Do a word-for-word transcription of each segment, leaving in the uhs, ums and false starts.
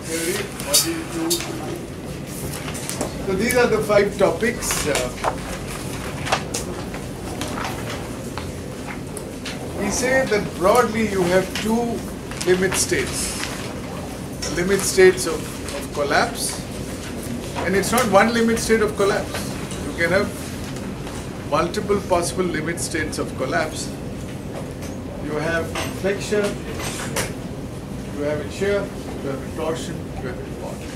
theory, module two. So these are the five topics. Uh, we say that broadly you have two limit states. Limit states of, of collapse, and it's not one limit state of collapse. You can have multiple possible limit states of collapse. You have inflection, you have it shear, you have it torsion, you have it bond.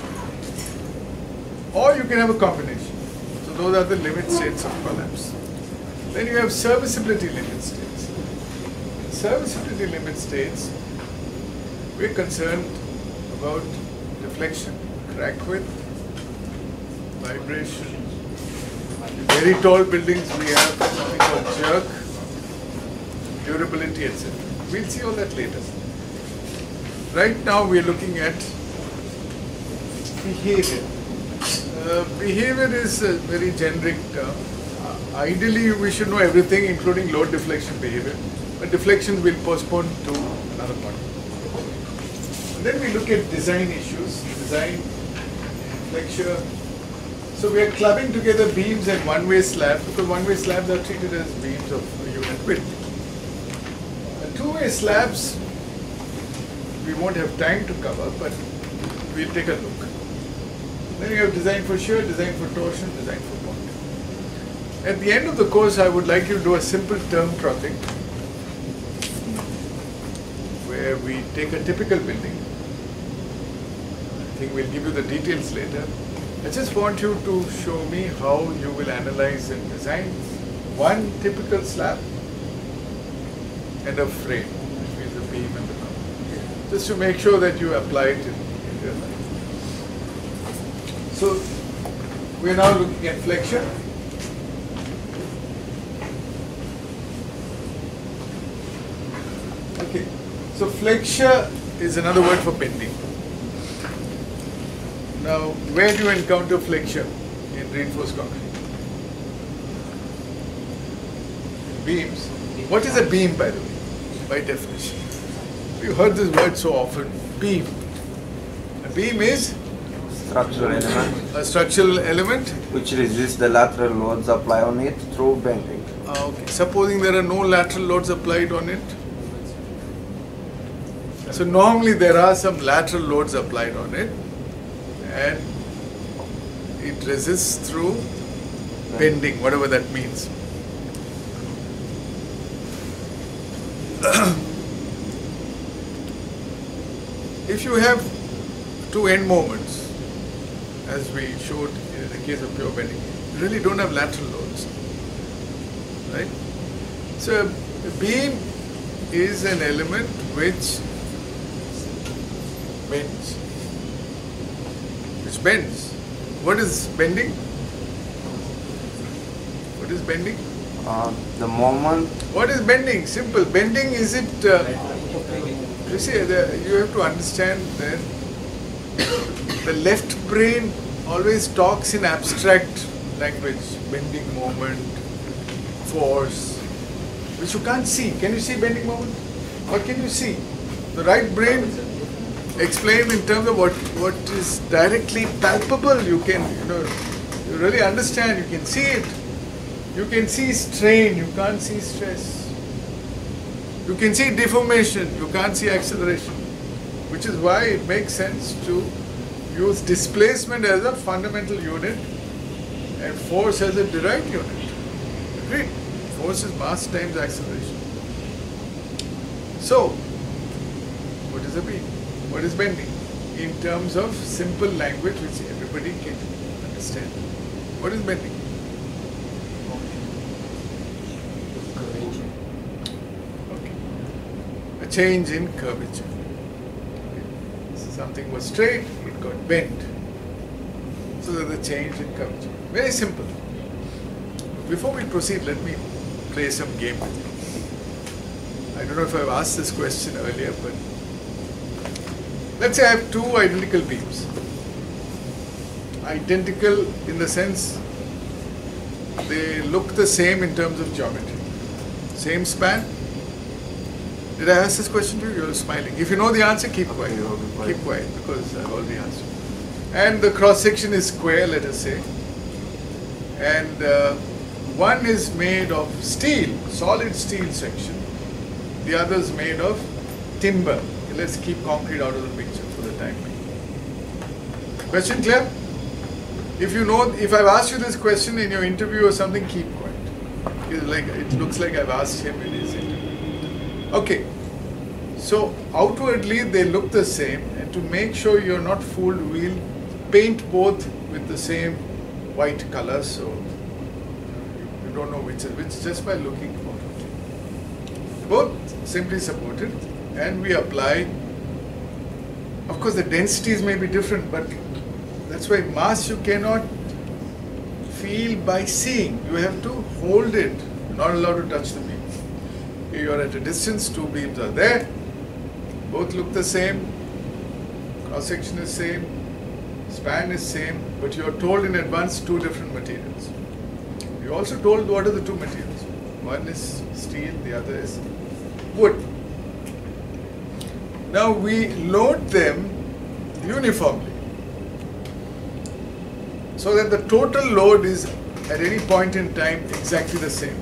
Or you can have a combination. So those are the limit states of collapse. Then you have serviceability limit states. In serviceability limit states, we're concerned about deflection, crack width, vibration. In very tall buildings we have something called jerk, durability, et cetera. We'll see all that later. Right now we are looking at behavior. Uh, behavior is a very generic term. Uh, ideally we should know everything including load deflection behavior, but deflections will postpone to another point. And then we look at design issues, design, flexure. So we are clubbing together beams and one-way slabs because one-way slabs are treated as beams of a unit width. And two-way slabs, we won't have time to cover, but we'll take a look. Then you have design for shear, design for torsion, design for bond. At the end of the course, I would like you to do a simple term project where we take a typical building. I think we'll give you the details later. I just want you to show me how you will analyze and design one typical slab and a frame between the beam and the column. Just to make sure that you apply it in, in real life. So we are now looking at flexion. Okay. So flexure is another word for bending. Now, where do you encounter flexure in reinforced concrete? Beams. What is a beam, by the way, by definition? We've heard this word so often. Beam. A beam is? Structural element. A structural element? Which resists the lateral loads applied on it through bending. Ah, okay. Supposing there are no lateral loads applied on it? So normally there are some lateral loads applied on it, and it resists through bending, whatever that means. If you have two end moments, as we showed in the case of pure bending, you really don't have lateral loads, right? So a beam is an element which bends. Which bends. What is bending? What is bending? Uh, the moment. What is bending? Simple. Bending is it. Uh, you see, the, you have to understand that the left brain always talks in abstract language. Bending moment, force, which you can't see. Can you see bending moment? What can you see? The right brain explained in terms of what, what is directly palpable. You can, you know, you really understand, you can see it. You can see strain, you can't see stress. You can see deformation, you can't see acceleration. Which is why it makes sense to use displacement as a fundamental unit and force as a derived unit. Agreed? Force is mass times acceleration. So, what is a beam? What is bending? In terms of simple language which everybody can understand. What is bending? Okay. A change in curvature. Okay. So something was straight, it got bent. So there's a change in curvature. Very simple. Before we proceed, let me play some game with you. I don't know if I've asked this question earlier, but let's say I have two identical beams. Identical in the sense they look the same in terms of geometry. Same span, Did I ask this question to you? You're smiling. If you know the answer, keep quiet. Okay, I'll be quiet. Keep quiet because I've already answered. And the cross section is square, let us say. And uh, one is made of steel, solid steel section. The other is made of timber. Okay, let's keep concrete out of the picture for the time being. Question clear? If you know, if I've asked you this question in your interview or something, keep quiet. It's like, it looks like I've asked him in his interview. Okay. So outwardly they look the same, and to make sure you're not fooled, we'll paint both with the same white color, so you don't know which is which just by looking for it. Both simply supported, and we apply. Of course, the densities may be different, but that's why mass you cannot feel by seeing. You have to hold it. You're not allowed to touch the beam. You're at a distance, two beams are there. Both look the same. Cross section is same. Span is same. But you are told in advance two different materials. You also told what are the two materials. One is steel, the other is wood. Now we load them uniformly, so that the total load is at any point in time exactly the same.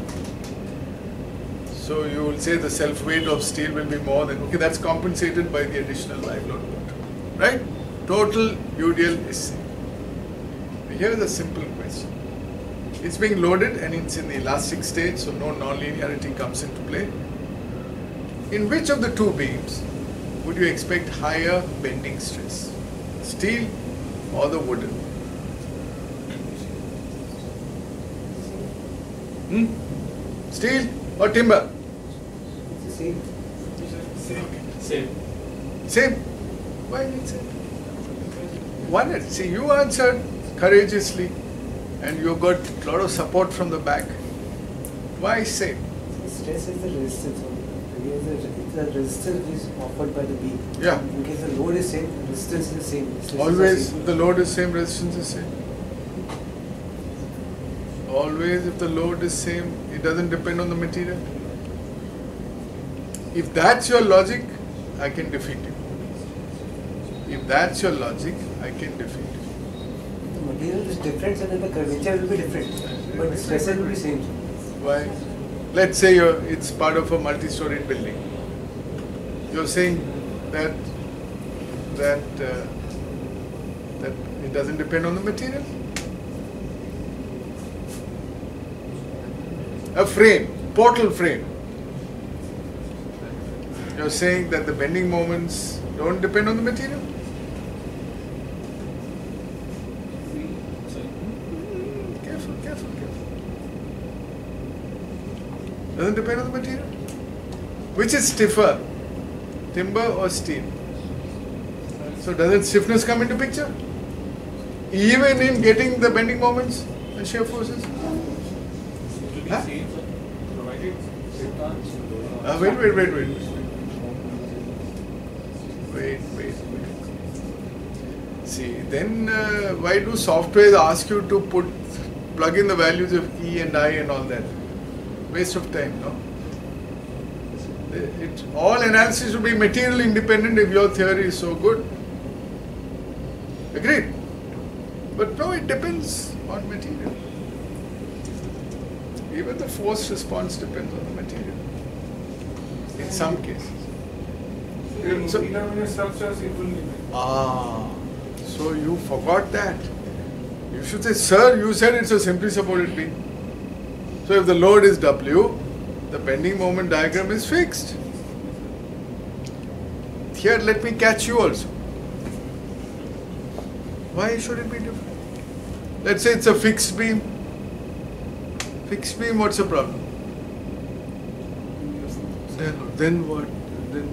So you will say the self weight of steel will be more than, okay, that's compensated by the additional live load, right? Total U D L is same. Here is a simple question. It's being loaded and it's in the elastic state, so no non-linearity comes into play. In which of the two beams would you expect higher bending stress? Steel or the wooden? Hmm? Steel or timber? Same. Same. Same. Same. Why is it same? One, see, you answered courageously and you got a lot of support from the back. Why same? Stress is the resistance. It's the resistance which is offered by the beam. Yeah. In case the load is same, resistance is the same. Resistance Always, is the same. if the load is same, resistance is same. Always, if the load is same, it doesn't depend on the material. If that's your logic, I can defeat you. If that's your logic, I can defeat you. The material is different, so then the curvature will be different. But the stress will be same. Why? Let's say you're, it's part of a multi-storied building. You're saying that that uh, that it doesn't depend on the material. A frame, portal frame. You're saying that the bending moments don't depend on the material. Careful, careful, careful. Doesn't depend on the material. Which is stiffer, timber or steel? So doesn't stiffness come into picture? Even in getting the bending moments and shear forces? Huh? Uh, wait, wait, wait, wait. Wait, wait, wait. See, then uh, why do softwares ask you to put, plug in the values of E and I and all that? Waste of time, no? It, all analysis should be material independent if your theory is so good. Agreed? But no, it depends on material. Even the force response depends on the material. In some cases. In So- indeterminate structures, it will depend. Ah, so you forgot that. You should say, sir, you said it's a simply supported beam. So if the load is W, the bending moment diagram is fixed. Here, let me catch you also. Why should it be different? Let's say it's a fixed beam. Fixed beam, what's the problem? Then, then what? Then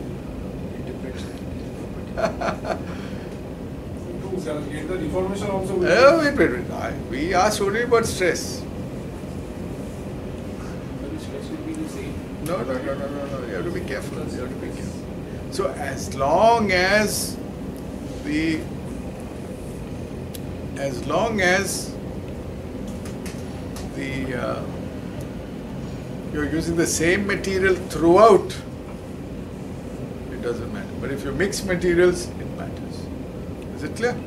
To uh, get the deformation also. will- Oh, wait, wait, wait. I, we asked only about stress. The stress will be the same. No, no, no, no, no, no. You have to be careful. You have to be careful. So as long as the, as long as the, uh, you're using the same material throughout, doesn't matter. But if you mix materials, it matters. Is it clear?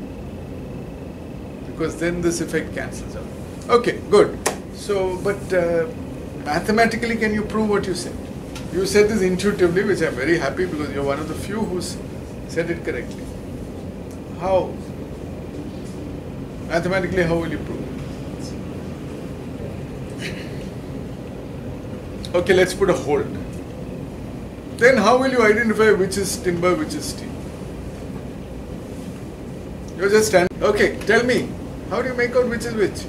Because then this effect cancels out. Okay, good. So, but uh, mathematically, can you prove what you said? You said this intuitively, which I'm very happy because you're one of the few who said it correctly. How? Mathematically, how will you prove it? Okay, let's put a hold. Then how will you identify which is timber, which is steel? You're just standing. Okay, tell me, how do you make out which is which?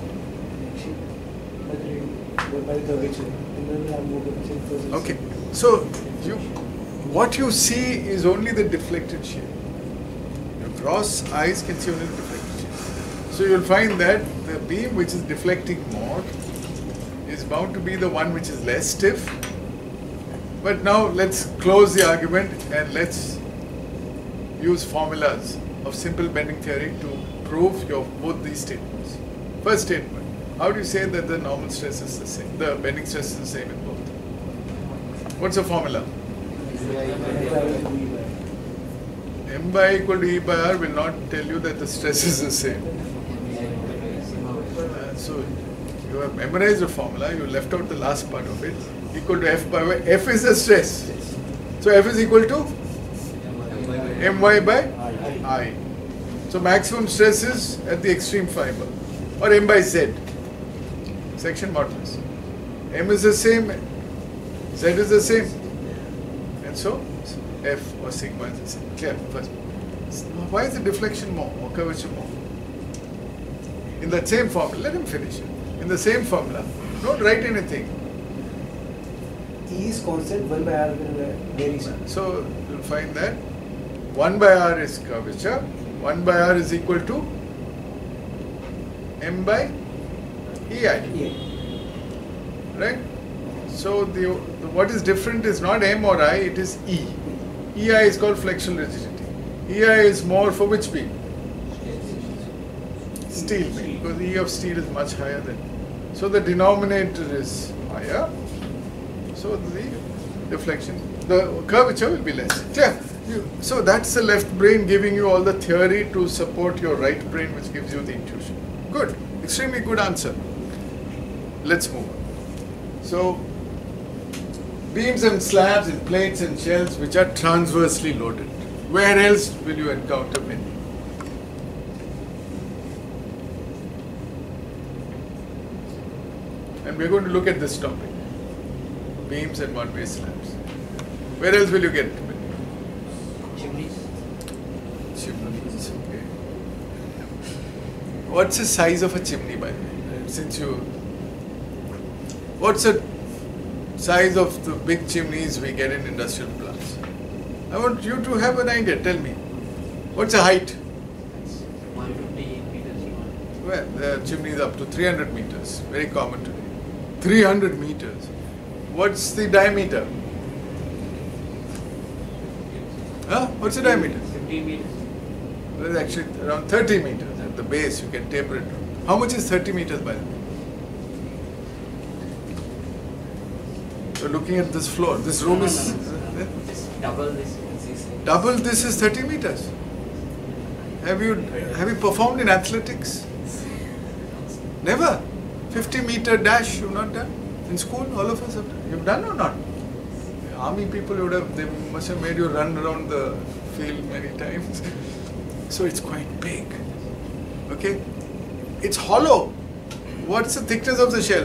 Okay, so you, what you see is only the deflected shape. Your gross eyes can see only the deflected shape. So you'll find that the beam which is deflecting more is bound to be the one which is less stiff. But now let's close the argument and let's use formulas of simple bending theory to prove your both these statements. First statement, how do you say that the normal stress is the same, the bending stress is the same in both? What's the formula? M by equal to E by R will not tell you that the stress is the same. Uh, so you have memorized the formula, you left out the last part of it, equal to F by Y. F is the stress. So F is equal to M Y by I. So maximum stress is at the extreme fiber, or M by Z, section modulus. M is the same, Z is the same, and so F or sigma is the same. Clear? First. Why is the deflection more or curvature more? In that same formula, let him finish it. In the same formula, don't write anything. E is constant, one by R will vary. So you'll find that one by R is curvature, one by R is equal to M by E I. Yeah. Right? So the, the what is different is not M or I, it is E. E I is called flexural rigidity. E I is more for which beam? Steel beam, because E of steel is much higher than. So the denominator is higher. So the deflection, the curvature will be less. Clear? You, so that's the left brain giving you all the theory to support your right brain, which gives you the intuition. Good, extremely good answer. Let's move on. So beams and slabs and plates and shells which are transversely loaded. Where else will you encounter bending? And we're going to look at this topic. Beams and one-way slabs. Where else will you get bending? Chimneys. Chimneys, okay. What's the size of a chimney, by the way? Since you... What's the size of the big chimneys we get in industrial plants? I want you to have an idea. Tell me. What's the height? one hundred fifty meters. Well, the chimney is up to three hundred meters. Very common today. three hundred meters. What's the diameter? Huh? What's the diameter? fifteen meters. Well, it's actually around thirty meters. At the base, you can taper it. How much is thirty meters, by the way? You're looking at this floor. This room is... Double this. Double this is thirty meters. Have you have you performed in athletics? Never. fifty meter dash you've not done? In school, all of us have done. You've done or not? Army people would have, they must have made you run around the field many times. So it's quite big. Okay? It's hollow. What's the thickness of the shell?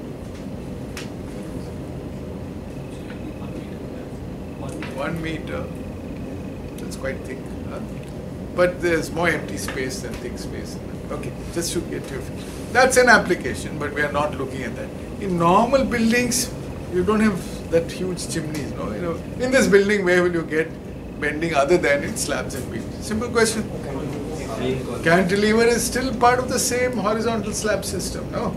One meter. That's quite thick. Huh? But there's more empty space than thick space. Okay, just to get you. That's an application, but we are not looking at that. In normal buildings, you don't have that huge chimneys. No, you know, in this building, where will you get bending other than in slabs and beams? Simple question. Cantilever is still part of the same horizontal slab system. No.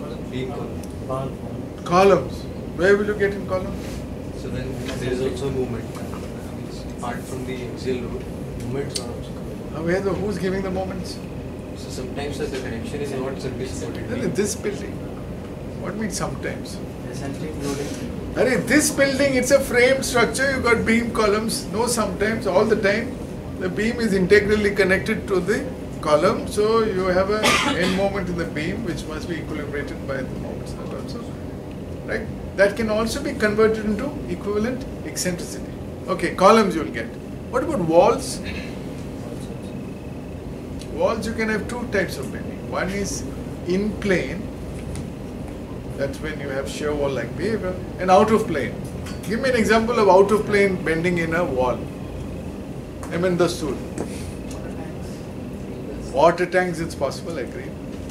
Columns. Where will you get in columns? So then there is also movement. Apart from the axial load, movements are also coming. Uh, Where the, who's giving the moments? So sometimes the connection is not service Then in this building. What means sometimes? Eccentric loading. Arey, this building, it's a frame structure, you got beam columns. No, sometimes, all the time, the beam is integrally connected to the column, so you have a end moment in the beam which must be equilibrated by the moments that also, right? That can also be converted into equivalent eccentricity. Okay, columns you will get. What about walls? Walls, you can have two types of bending. One is in plane, that's when you have shear wall like behavior, and out of plane. Give me an example of out of plane bending in a wall. I mean the stool. Water tanks, it's possible, I agree.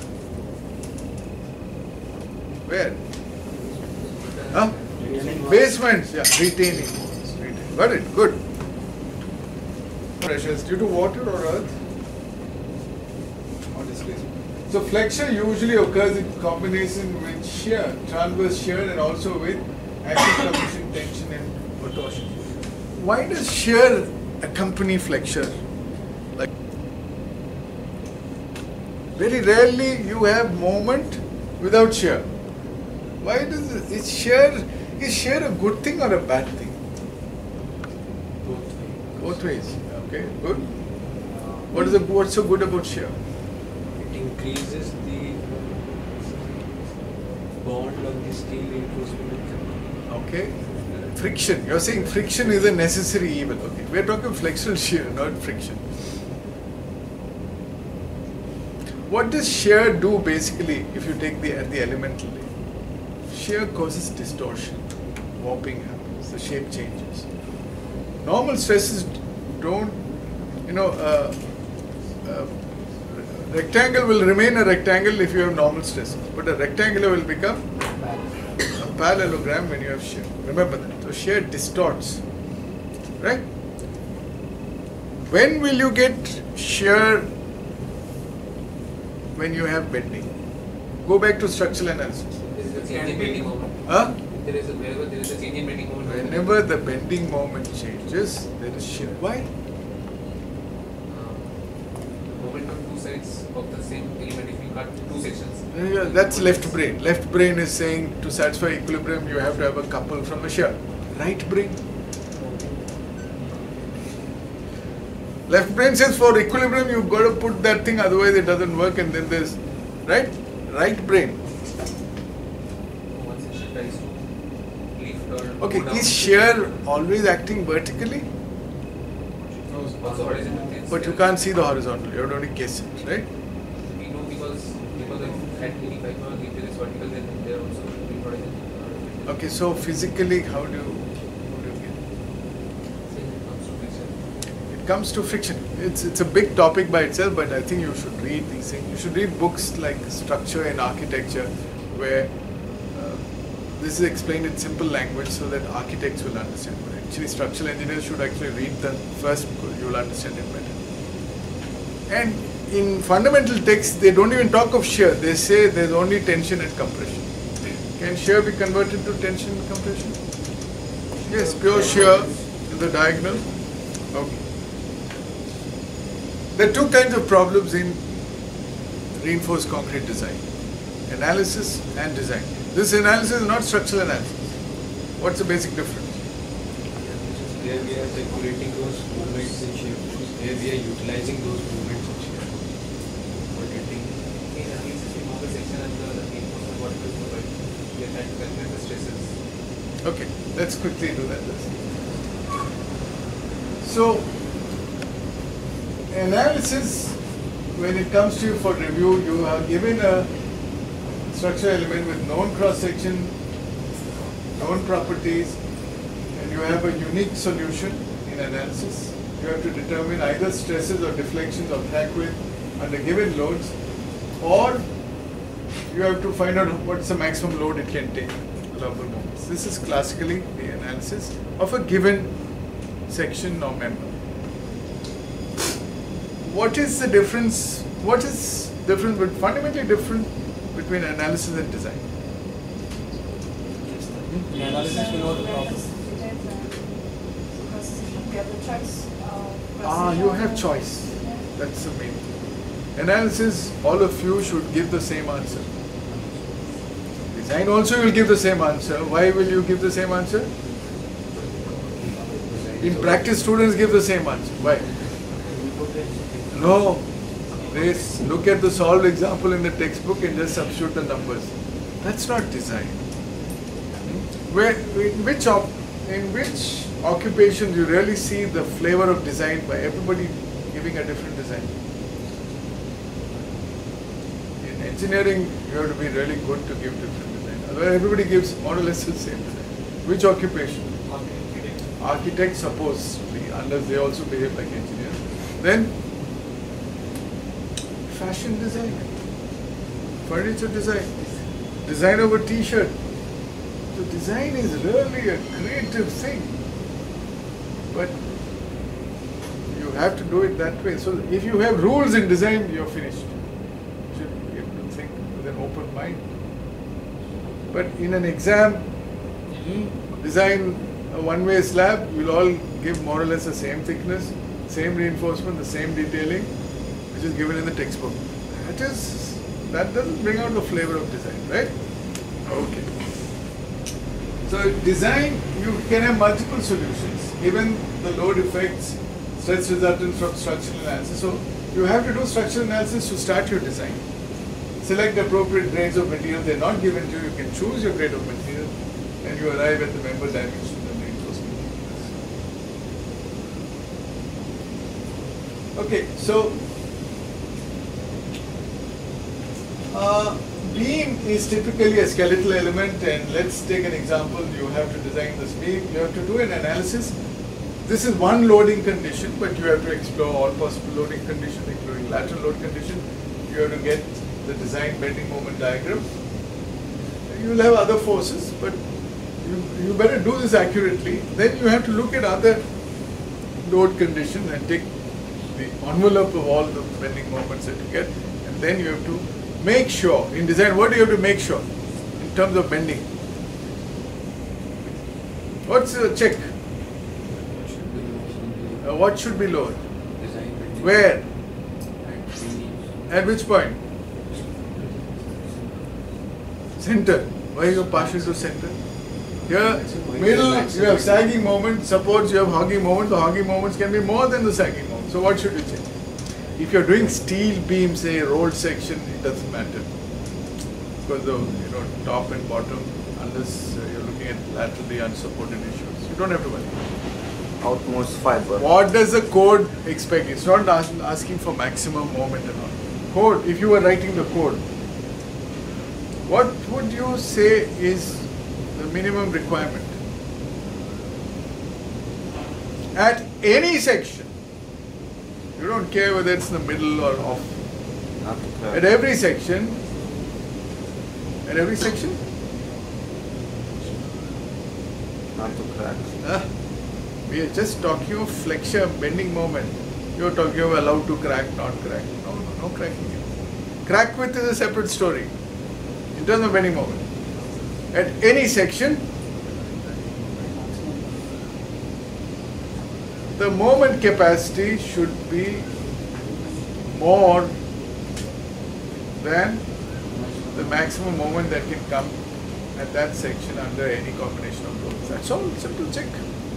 Where? Huh? Basements, yeah, retaining walls. Retaining. Got it, good. Pressures due to water or earth? Or displacement. So flexion usually occurs in combination with shear, transverse shear, and also with axial compression, tension, and torsion. Why does shear accompany flexure? Like very rarely you have moment without shear. Why does it, is shear is shear a good thing or a bad thing? Both ways. Both ways. Okay, good. What is the what's so good about shear? It increases the bond of the steel reinforcement. Okay. Friction. You're saying friction is a necessary evil. Okay. We're talking flexural shear, not friction. What does shear do basically if you take the at the elemental level? Shear causes distortion. Warping happens. The shape changes. Normal stresses don't, you know, uh, uh, rectangle will remain a rectangle if you have normal stresses, but a rectangular will become a parallelogram when you have shear. Remember that. So shear distorts, right? When will you get shear? When you have bending. Go back to structural analysis. There is a change in bending moment. Huh? There is a, wherever there is a change in bending moment. Whenever the bending moment changes, there is shear. Why? Uh, moment on two sides of the same element if you cut two sections. Yeah, that's left brain. Left brain is saying to satisfy equilibrium you have to have a couple from the shear. Right brain. Left brain says for equilibrium you've got to put that thing, otherwise it doesn't work, and then there's right? Right brain. One section tries to lift or Okay, go down. is shear always acting vertically? Also horizontal. But you can't see the horizontal, you have to only guess it, right? We know because because if at eighty-five or if there is vertical, then there are also doing horizontal. Okay, so physically how do you, how do you get it? Same comes to friction. It comes to friction. It's it's a big topic by itself, but I think you should read these things. You should read books like Structure and Architecture, where uh, this is explained in simple language so that architects will understand. But actually, structural engineers should actually read the first because you will understand it better. And in fundamental texts, they don't even talk of shear. They say there's only tension and compression. Can shear be converted to tension and compression? Yes, pure shear in the diagonal. Okay. There are two kinds of problems in reinforced concrete design: analysis and design. This analysis is not structural analysis. What's the basic difference? There we are calculating those movements in shear. Here we are utilizing those movements in shear. For getting In analysis, we know the section and the reinforcement what it is provided. We are trying to calculate the stresses. Okay, let's quickly do that. So, analysis, when it comes to you for review, you are given a structural element with known cross section, known properties, and you have a unique solution in analysis. You have to determine either stresses or deflections or crack width under given loads, or you have to find out what's the maximum load it can take, allowable moments. This is classically the analysis of a given section or member. What is the difference? What is different, but fundamentally different between analysis and design? In analysis, we know the problem. Because you get the choice of Ah, you have choice. That's the main thing. Analysis, all of you should give the same answer. Design also will give the same answer. Why will you give the same answer? In practice, students give the same answer. Why? No. They s- look at the solved example in the textbook and just substitute the numbers. That's not design. Where, in which op- in which occupation you really see the flavor of design by everybody giving a different design? In engineering, you have to be really good to give different design. Otherwise, everybody gives more or less the same design. Which occupation? Architects, supposedly, unless they also behave like engineers. Then, fashion design, furniture design, design of a t-shirt. So design is really a creative thing, but you have to do it that way. So if you have rules in design, you're finished. You should be able to think with an open mind. But in an exam, design a one-way slab, you'll all give more or less the same thickness, same reinforcement, the same detailing, which is given in the textbook. That is, that doesn't bring out the flavor of design, right? Okay. So design, you can have multiple solutions, given the load effects, stress resultant from structural analysis. So you have to do structural analysis to start your design. Select appropriate grades of material. They're not given to you. You can choose your grade of material, and you arrive at the member dimension and reinforcement. Okay, so uh, beam is typically a skeletal element, and let's take an example. You have to design this beam. You have to do an analysis. This is one loading condition, but you have to explore all possible loading conditions, including lateral load condition. You have to get the design bending moment diagram. You will have other forces, but you, you better do this accurately. Then you have to look at other load conditions and take the envelope of all the bending moments that you get, and then you have to make sure, in design, what do you have to make sure in terms of bending? What's the check? Uh, what should be lowered? Where? At which point? Center. Why are you partial to center? Here, middle, you have sagging moment. Suppose you have hogging moment. The hogging moments can be more than the sagging moment. So what should you check? If you're doing steel beam, say rolled section, it doesn't matter, because of, you know, top and bottom, unless uh, you're looking at laterally unsupported issues. You don't have to worry. Outmost fiber. What does the code expect? It's not ask, asking for maximum moment and all. Code, if you were writing the code, what would you say is the minimum requirement? At any section, you don't care whether it's in the middle or off. Not to crack. At every section, at every section, Not to crack. uh, we are just talking of flexure, bending moment. You're talking of allowed to crack, not crack. No, no, no cracking. Crack width is a separate story. In terms of bending moment, at any section, the moment capacity should be more than the maximum moment that can come at that section under any combination of loads. That's all, simple check.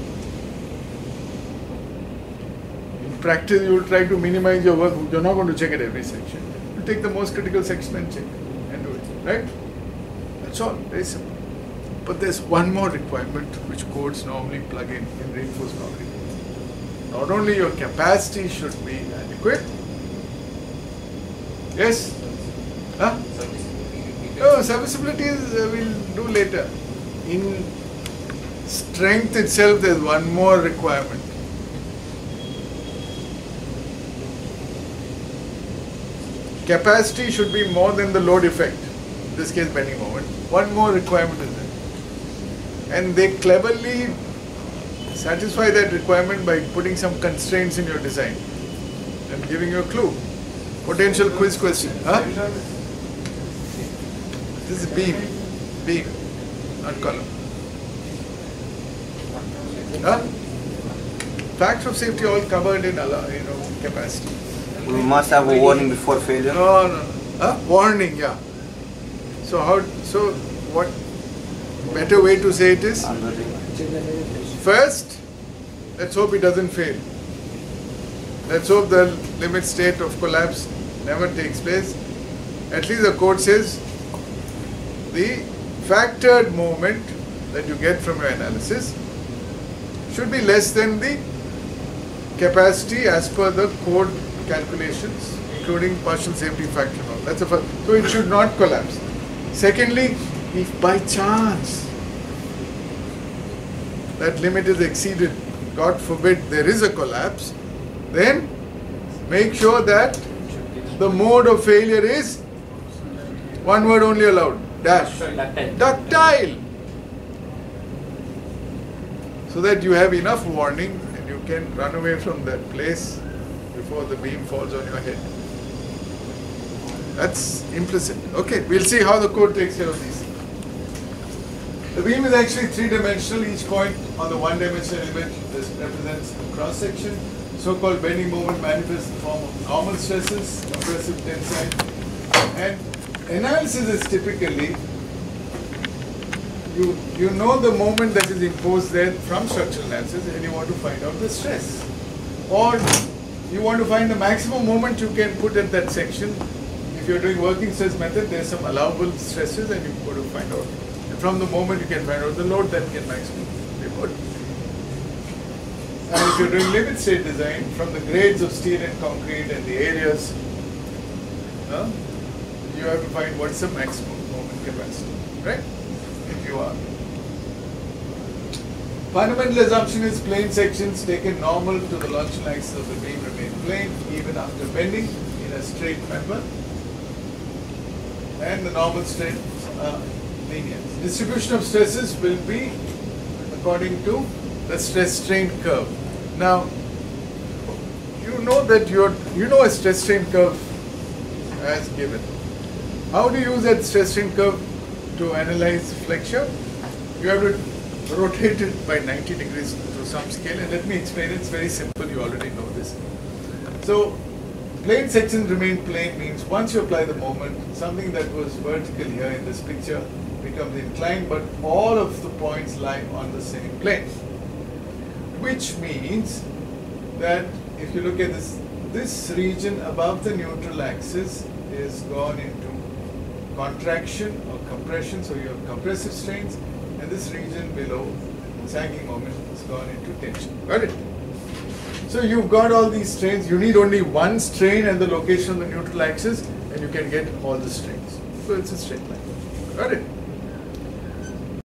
In practice, you will try to minimize your work. You're not going to check at every section. You take the most critical section and check and do it, right? That's all, very simple. But there's one more requirement which codes normally plug in in reinforced concrete. Not only your capacity should be adequate. Yes? Huh? Oh, serviceability is, uh, we'll do later. In strength itself, there's one more requirement. Capacity should be more than the load effect. In this case, bending moment. One more requirement is there. And they cleverly satisfy that requirement by putting some constraints in your design. I'm giving you a clue. Potential quiz question. Huh? This is beam. Beam, not column. Huh? Facts of safety all covered in, you know, capacity. We must have a warning before failure. No, no, no. Huh? Warning, yeah. So how? So what better way to say it is? First, let's hope it doesn't fail. Let's hope the limit state of collapse never takes place. At least the code says the factored moment that you get from your analysis should be less than the capacity as per the code calculations, including partial safety factor and all. That's the first. So it should not collapse. Secondly, if by chance that limit is exceeded, God forbid there is a collapse, then make sure that the mode of failure is one word only allowed, dash, Ductile. ductile. So that you have enough warning and you can run away from that place before the beam falls on your head. That's implicit. Okay, we'll see how the code takes care of these. The beam is actually three-dimensional. Each point on the one-dimensional element represents a cross-section. So-called bending moment manifests in the form of normal stresses, compressive tensile, and analysis is typically you you know the moment that is imposed there from structural analysis, and you want to find out the stress, or you want to find the maximum moment you can put at that section. If you're doing working stress method, there's some allowable stresses, and you go to find out. And from the moment you can find out the load that can maximum be put. And if you're doing limit state design, from the grades of steel and concrete and the areas, uh, you have to find what's the maximum moment capacity, right? If you are. Fundamental assumption is plane sections taken normal to the longitudinal axis of the beam remain plane even after bending in a straight member, and the normal strains are linear. Distribution of stresses will be according to the stress strain curve. Now, you know that you're, you know a stress strain curve as given. How do you use that stress strain curve to analyze flexure? You have to rotate it by ninety degrees to some scale, and let me explain it. It's very simple, you already know this. So, plane sections remain plane means once you apply the moment, something that was vertical here in this picture becomes inclined, but all of the points lie on the same plane. Which means that if you look at this, this region above the neutral axis is gone into contraction or compression, so you have compressive strains, and this region below, sagging moment, is gone into tension. Got it? So you've got all these strains, you need only one strain and the location of the neutral axis, and you can get all the strains. So it's a straight line. Got it?